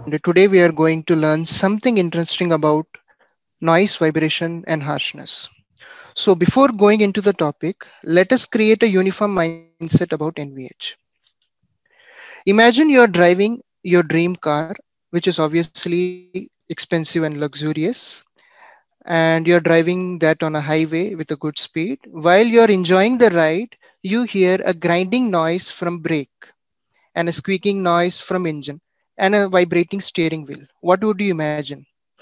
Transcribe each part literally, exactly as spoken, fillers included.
and today we are going to learn something interesting about noise, vibration, and harshness. So, before going into the topic, let us create a uniform mindset about N V H. Imagine you're driving your dream car, which is obviously expensive and luxurious, and you're driving that on a highway with a good speed. While you're enjoying the ride, you hear a grinding noise from brake and a squeaking noise from engine and a vibrating steering wheel. What would you imagine?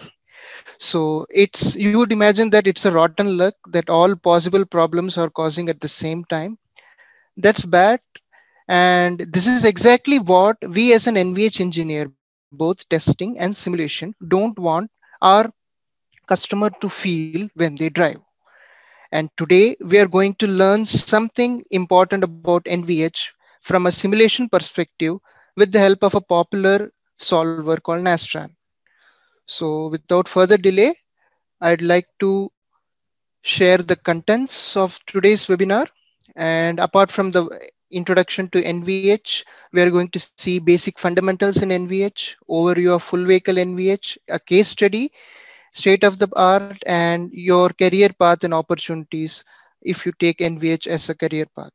So it's you would imagine that it's a rotten luck that all possible problems are causing at the same time. That's bad. And this is exactly what we as an N V H engineer, both testing and simulation, don't want our customer to feel when they drive. And today we are going to learn something important about N V H from a simulation perspective with the help of a popular solver called Nastran. So without further delay, I'd like to share the contents of today's webinar. And apart from the introduction to N V H, we are going to see basic fundamentals in N V H, overview of full vehicle N V H, a case study, state of the art, and your career path and opportunities if you take N V H as a career path.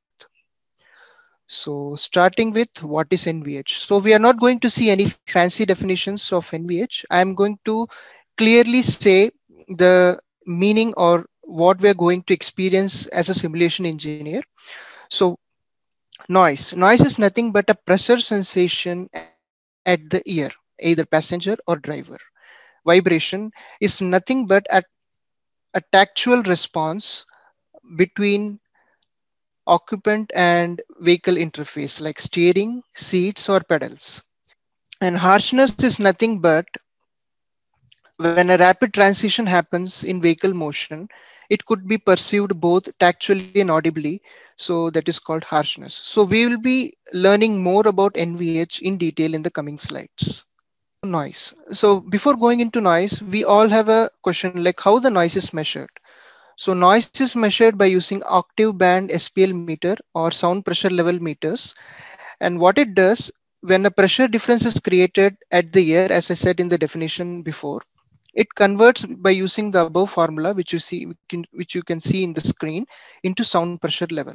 So starting with what is N V H. So we are not going to see any fancy definitions of N V H. I am going to clearly say the meaning or what we are going to experience as a simulation engineer. So noise. Noise is nothing but a pressure sensation at the ear, either passenger or driver. Vibration is nothing but a, a tactual response between occupant and vehicle interface like steering, seats, or pedals. And harshness is nothing but when a rapid transition happens in vehicle motion, it could be perceived both tactually and audibly. So that is called harshness. So we will be learning more about N V H in detail in the coming slides. So noise. So before going into noise, we all have a question like how the noise is measured. So noise is measured by using octave band S P L meter or sound pressure level meters. And what it does, when a pressure difference is created at the ear, as I said in the definition before, it converts by using the above formula, which you see, which you can see in the screen, into sound pressure level.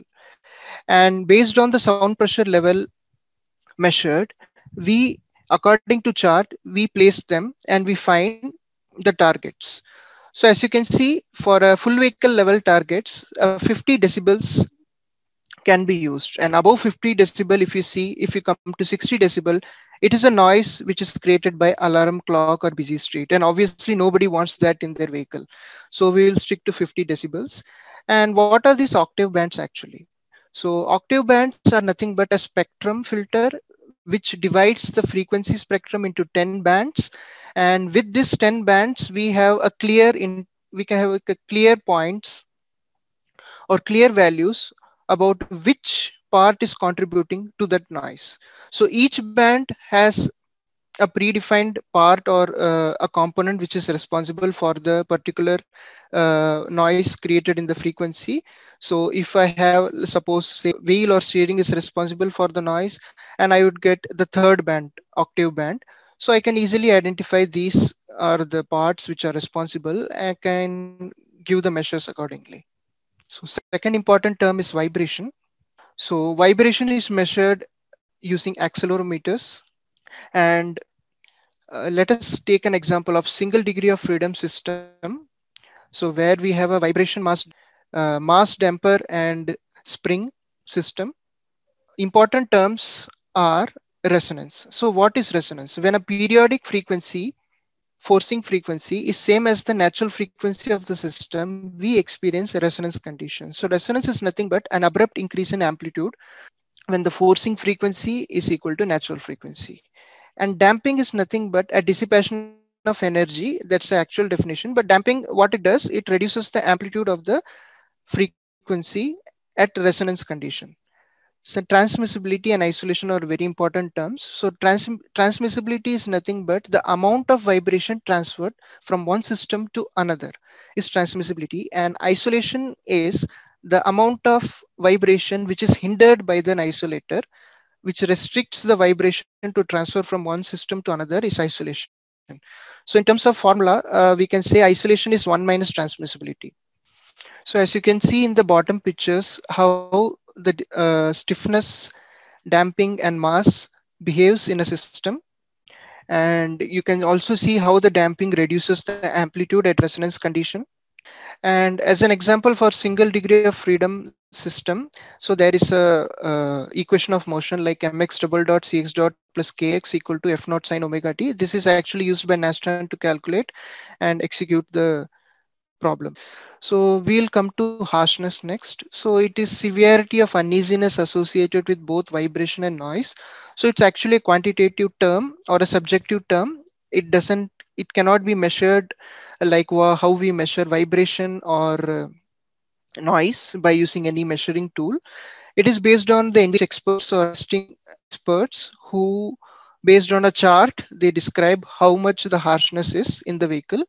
And based on the sound pressure level measured, we, according to chart, we place them and we find the targets. So as you can see, for a full vehicle level targets, uh, fifty decibels can be used. And above fifty decibel, if you see, if you come to sixty decibel, it is a noise which is created by alarm clock or busy street. And obviously nobody wants that in their vehicle. So we will stick to fifty decibels. And what are these octave bands actually? So octave bands are nothing but a spectrum filter which divides the frequency spectrum into ten bands. And with this ten bands, we have a clear in we can have a clear points or clear values about which part is contributing to that noise. So each band has a predefined part or uh, a component which is responsible for the particular uh, noise created in the frequency. So if I have, suppose, say wheel or steering is responsible for the noise, and I would get the third band, octave band. So I can easily identify these are the parts which are responsible and can give the measures accordingly. So second important term is vibration. So vibration is measured using accelerometers. And uh, let us take an example of single degree of freedom system. So where we have a vibration mass, uh, mass damper and spring system. Important terms are resonance. So what is resonance? When a periodic frequency, forcing frequency is same as the natural frequency of the system, we experience a resonance condition. So resonance is nothing but an abrupt increase in amplitude when the forcing frequency is equal to natural frequency. And damping is nothing but a dissipation of energy. That's the actual definition. But damping, what it does, it reduces the amplitude of the frequency at resonance condition. So transmissibility and isolation are very important terms. So trans transmissibility is nothing but the amount of vibration transferred from one system to another is transmissibility, and isolation is the amount of vibration which is hindered by the isolator which restricts the vibration to transfer from one system to another is isolation. So in terms of formula, uh, we can say isolation is one minus transmissibility. So as you can see in the bottom pictures, how the uh, stiffness, damping, and mass behaves in a system. And you can also see how the damping reduces the amplitude at resonance condition. And as an example for single degree of freedom system, so there is a, uh equation of motion like mx double dot cx dot plus kx equal to f naught sine omega t. This is actually used by Nastran to calculate and execute the problem. So we'll come to harshness next. So it is severity of uneasiness associated with both vibration and noise. So it's actually a quantitative term or a subjective term. It doesn't, it cannot be measured like wha- how we measure vibration or uh, noise by using any measuring tool. It is based on the N V H experts or testing experts who, based on a chart, they describe how much the harshness is in the vehicle,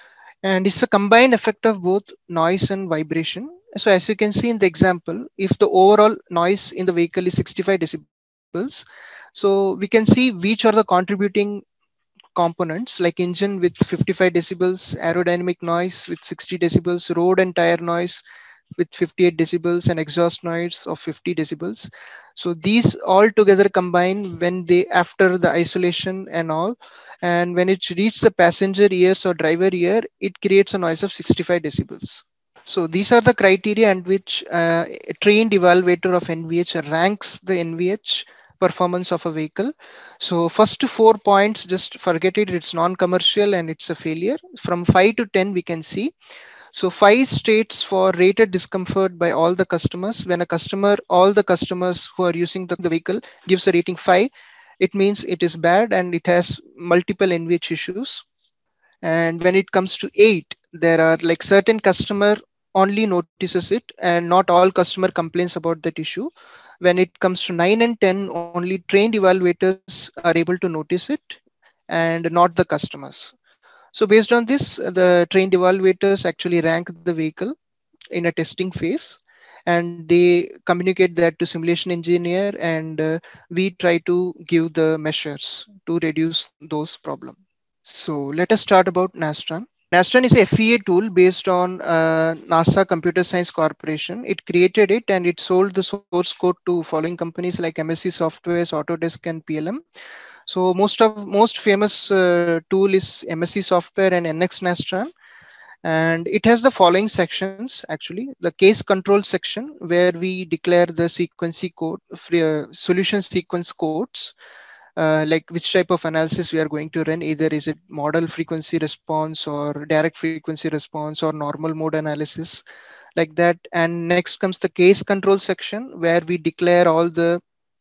and it's a combined effect of both noise and vibration. So as you can see in the example, if the overall noise in the vehicle is sixty-five decibels, so we can see which are the contributing components like engine with fifty-five decibels, aerodynamic noise with sixty decibels, road and tire noise with fifty-eight decibels, and exhaust noise of fifty decibels. So these all together combine when they after the isolation and all, and when it reaches the passenger ears or driver ear, it creates a noise of sixty-five decibels. So these are the criteria and which uh, a trained evaluator of N V H ranks the N V H performance of a vehicle. So first four points, just forget it, it's non-commercial and it's a failure. From five to ten, we can see. So five states for rated discomfort by all the customers. When a customer, all the customers who are using the, the vehicle gives a rating five, it means it is bad and it has multiple N V H issues. And when it comes to eight, there are like certain customer only notices it and not all customer complains about that issue. When it comes to nine and ten, only trained evaluators are able to notice it and not the customers. So based on this, the trained evaluators actually rank the vehicle in a testing phase, and they communicate that to simulation engineer, and uh, we try to give the measures to reduce those problems. So let us start about Nastran. Nastran is a F E A tool based on uh, NASA Computer Science Corporation. It created it and it sold the source code to following companies like M S C Softwares, Autodesk, and P L M. So most of most famous uh, tool is M S C Software and N X Nastran, and it has the following sections actually: the case control section where we declare the sequency code, free, uh, solution sequence codes, uh, like which type of analysis we are going to run. Either is it model frequency response or direct frequency response or normal mode analysis, like that. And next comes the case control section where we declare all the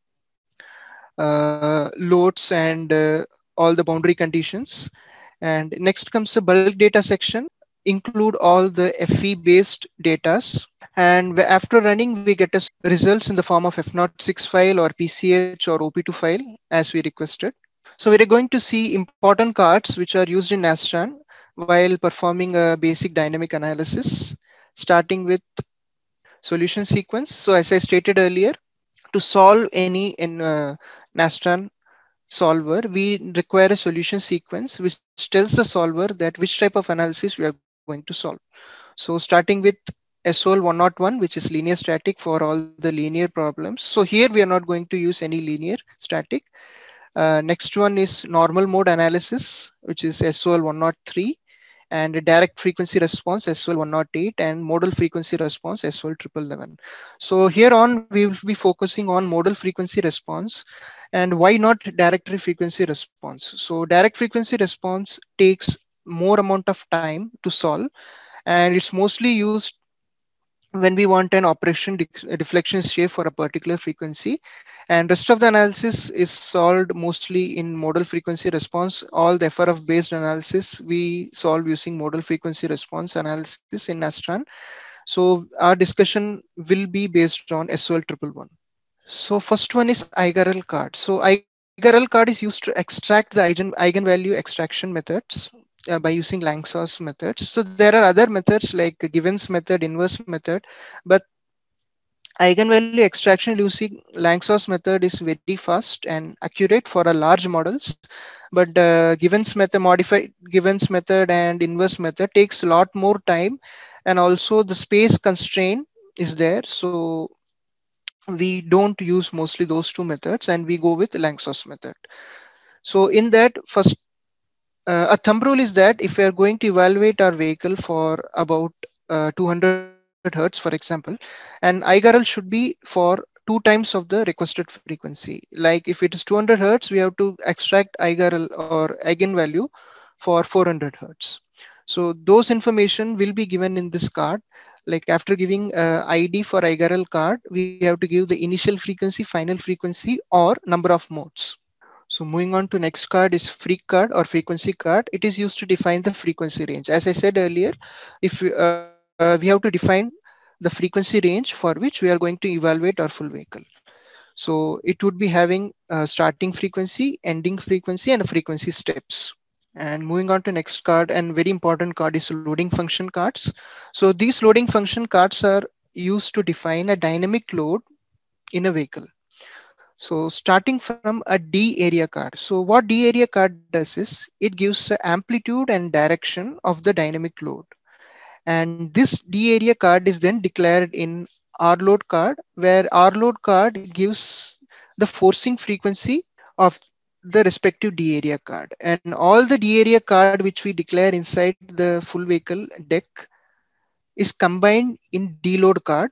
uh, loads and uh, all the boundary conditions. And next comes the bulk data section, include all the F E based datas. And after running, we get a results in the form of F zero six file or P C H or O P two file as we requested. So we're going to see important cards which are used in Nastran while performing a basic dynamic analysis, starting with solution sequence. So as I stated earlier, to solve any in uh, Nastran solver, we require a solution sequence which tells the solver that which type of analysis we are going to solve. So starting with S O L one oh one, which is linear static for all the linear problems. So here we are not going to use any linear static. Uh, next one is normal mode analysis, which is S O L one oh three, and a direct frequency response S O L one oh eight, and modal frequency response S O L one one one. So here on we will be focusing on modal frequency response. And why not direct frequency response? So direct frequency response takes more amount of time to solve, and it's mostly used when we want an operation de- deflection shape for a particular frequency. And rest of the analysis is solved mostly in modal frequency response. All the F R F based analysis we solve using modal frequency response analysis in Nastran. So our discussion will be based on S O L one one one. So first one is Eigerel card. So Eigerel card is used to extract the eigen, eigenvalue extraction methods uh, by using Langsauce methods. So there are other methods like Givens method, inverse method, but Eigenvalue extraction using Langstroth's method is very fast and accurate for a large models, but uh, Givens method, modified Givens method and inverse method takes a lot more time, and also the space constraint is there. So we don't use mostly those two methods, and we go with Langstroth's method. So in that first, uh, a thumb rule is that if we are going to evaluate our vehicle for about uh, two hundred hertz, for example, and I G R L should be for two times of the requested frequency. Like if it is two hundred hertz, we have to extract I G R L or eigenvalue for four hundred hertz. So those information will be given in this card. Like after giving uh, I D for I G R L card, we have to give the initial frequency, final frequency, or number of modes. So moving on to next card is freq card or frequency card. It is used to define the frequency range. As I said earlier, if we, uh, we have to define the frequency range for which we are going to evaluate our full vehicle. So it would be having a starting frequency, ending frequency, and a frequency steps. And moving on to next card, and very important card is loading function cards. So these loading function cards are used to define a dynamic load in a vehicle. So starting from a D area card. So what D area card does is it gives the amplitude and direction of the dynamic load. And this D area card is then declared in R load card, where R load card gives the forcing frequency of the respective D area card. And all the D area card which we declare inside the full vehicle deck is combined in D load card,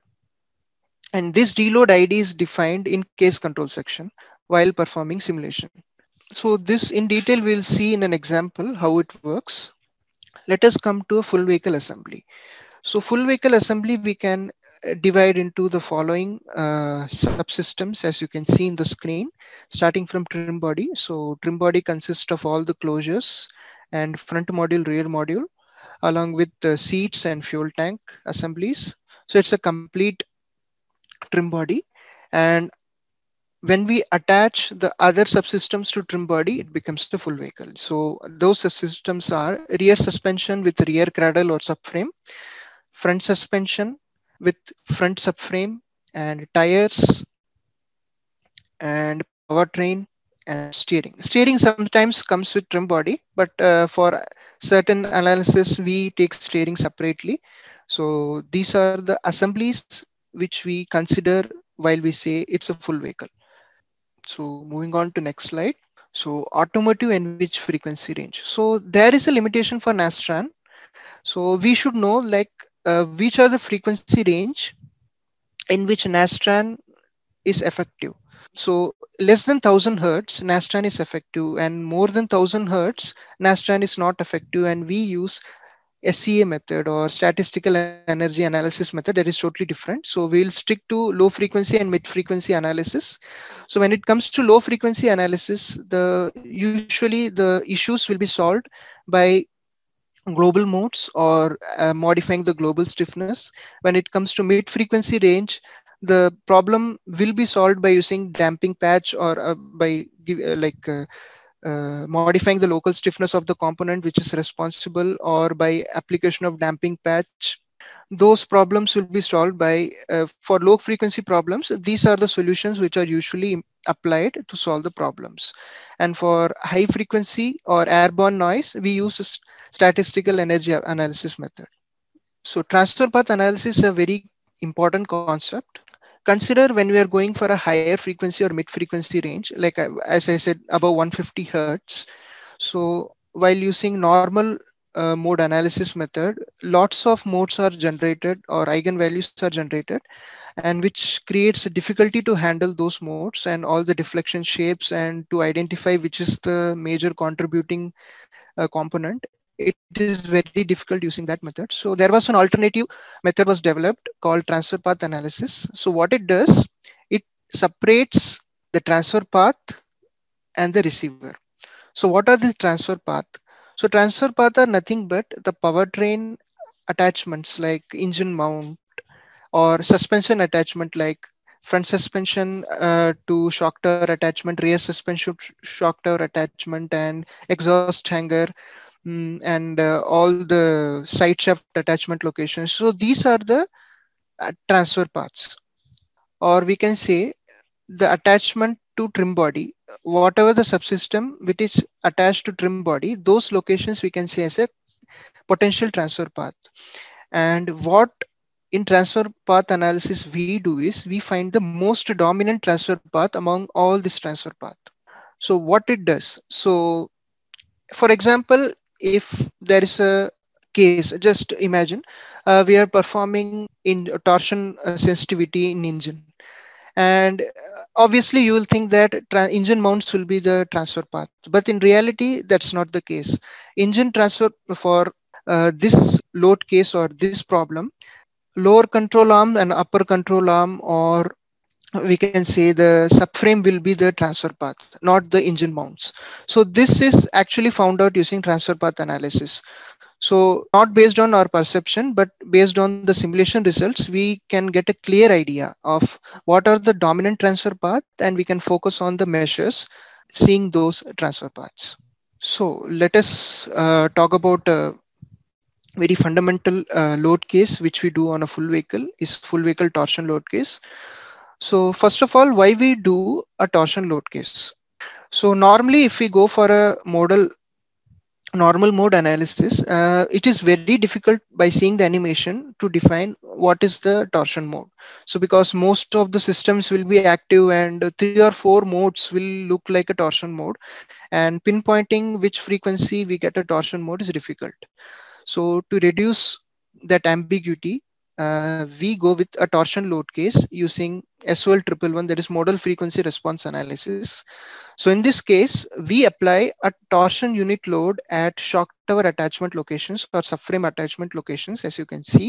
and this deload I D is defined in case control section while performing simulation. So this in detail we'll see in an example how it works. Let us come to a full vehicle assembly. So full vehicle assembly we can uh, divide into the following uh, subsystems, as you can see in the screen, starting from trim body. So trim body consists of all the closures and front module, rear module, along with the seats and fuel tank assemblies. So it's a complete trim body. And when we attach the other subsystems to trim body, it becomes a full vehicle. So those subsystems are rear suspension with rear cradle or subframe, front suspension with front subframe, and tires and powertrain and steering. Steering sometimes comes with trim body, but uh, for certain analysis, we take steering separately. So these are the assemblies which we consider while we say it's a full vehicle. So moving on to next slide. So automotive and which frequency range. So there is a limitation for Nastran. So we should know like uh, which are the frequency range in which Nastran is effective. So less than one thousand hertz, Nastran is effective, and more than one thousand hertz, Nastran is not effective. And we use S C A method or statistical energy analysis method that is totally different. So we'll stick to low frequency and mid frequency analysis. So when it comes to low frequency analysis, the usually the issues will be solved by global modes or uh, modifying the global stiffness. When it comes to mid frequency range, the problem will be solved by using damping patch or uh, by give, uh, like uh, uh, modifying the local stiffness of the component which is responsible, or by application of damping patch. Those problems will be solved by uh, for low frequency problems. These are the solutions which are usually applied to solve the problems. And for high frequency or airborne noise, we use a s- statistical energy analysis method. So transfer path analysis is a very important concept. Consider when we are going for a higher frequency or mid frequency range, like I- as I said, above one hundred fifty hertz. So while using normal uh, mode analysis method, lots of modes are generated or eigenvalues are generated, and which creates a difficulty to handle those modes and all the deflection shapes, and to identify which is the major contributing uh, component. It is very difficult using that method. So there was an alternative method was developed called transfer path analysis. So what it does, it separates the transfer path and the receiver. So what are these transfer path? So transfer path are nothing but the powertrain attachments like engine mount, or suspension attachment like front suspension uh, to shock tower attachment, rear suspension sh- shock tower attachment, and exhaust hanger, mm, and uh, all the side shaft attachment locations. So these are the uh, transfer paths. or we can say the attachment to trim body, whatever the subsystem which is attached to trim body, those locations we can say as a potential transfer path. And what in transfer path analysis we do is we find the most dominant transfer path among all this transfer path. So what it does, so for example, if there is a case, just imagine uh, we are performing in torsion uh, sensitivity in engine, and uh, obviously you will think that tra- engine mounts will be the transfer path, but in reality that's not the case. Engine transfer for uh, this load case or this problem, lower control arm and upper control arm, or we can say the subframe will be the transfer path, not the engine mounts. So this is actually found out using transfer path analysis. So not based on our perception, but based on the simulation results, we can get a clear idea of what are the dominant transfer path, and we can focus on the measures seeing those transfer paths. So let us uh, talk about a very fundamental uh, load case which we do on a full vehicle is full vehicle torsion load case. So first of all, why we do a torsion load case? So normally if we go for a model normal mode analysis, uh, it is very difficult by seeing the animation to define what is the torsion mode. So because most of the systems will be active and three or four modes will look like a torsion mode, and pinpointing which frequency we get a torsion mode is difficult. So to reduce that ambiguity, uh, we go with a torsion load case using S O L one one one, that is modal frequency response analysis. So in this case, we apply a torsion unit load at shock tower attachment locations or subframe attachment locations, as you can see.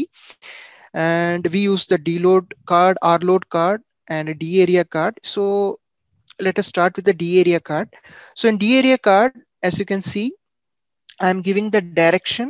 And we use the D load card, R load card, and a D area card. So let us start with the D area card. So in D area card, as you can see, I'm giving the direction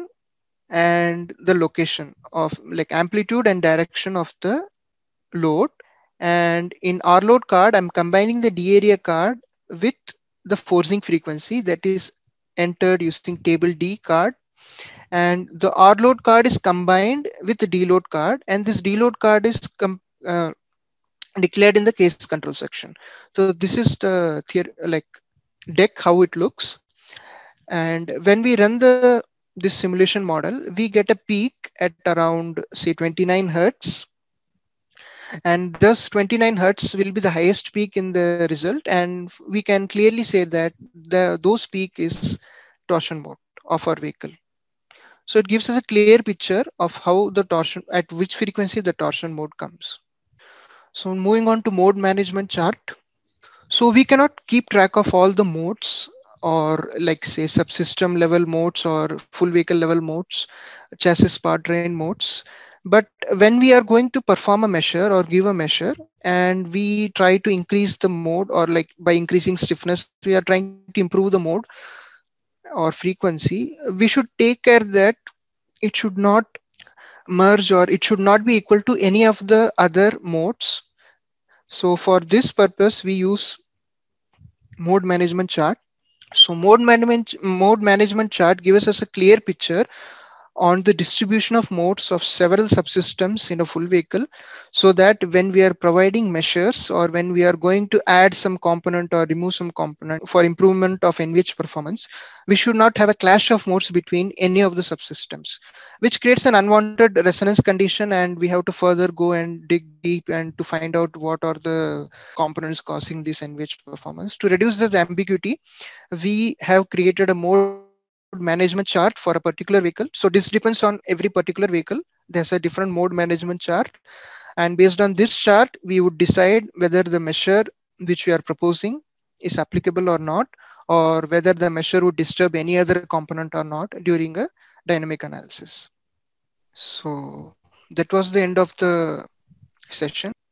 and the location of like amplitude and direction of the load. And in R load card, I'm combining the D area card with the forcing frequency that is entered using table D card. And the R load card is combined with the D load card, and this D load card is com- uh, declared in the case control section. So this is the theory, like deck how it looks. And when we run the this simulation model, we get a peak at around say twenty-nine hertz, and thus twenty-nine hertz will be the highest peak in the result, and we can clearly say that the those peak is torsion mode of our vehicle. So it gives us a clear picture of how the torsion, at which frequency the torsion mode comes. So moving on to mode management chart. So we cannot keep track of all the modes, or like say subsystem level modes or full vehicle level modes, chassis powertrain modes. But when we are going to perform a measure or give a measure and we try to increase the mode, or like by increasing stiffness, we are trying to improve the mode or frequency, we should take care that it should not merge or it should not be equal to any of the other modes. So for this purpose, we use mode management chart. So mode management mode management chart gives us a clear picture on the distribution of modes of several subsystems in a full vehicle, so that when we are providing measures or when we are going to add some component or remove some component for improvement of N V H performance, we should not have a clash of modes between any of the subsystems, which creates an unwanted resonance condition, and we have to further go and dig deep and to find out what are the components causing this N V H performance. To reduce the ambiguity, we have created a mode management chart for a particular vehicle. So this depends on every particular vehicle. There's a different mode management chart. And based on this chart, we would decide whether the measure which we are proposing is applicable or not, or whether the measure would disturb any other component or not during a dynamic analysis. So that was the end of the session.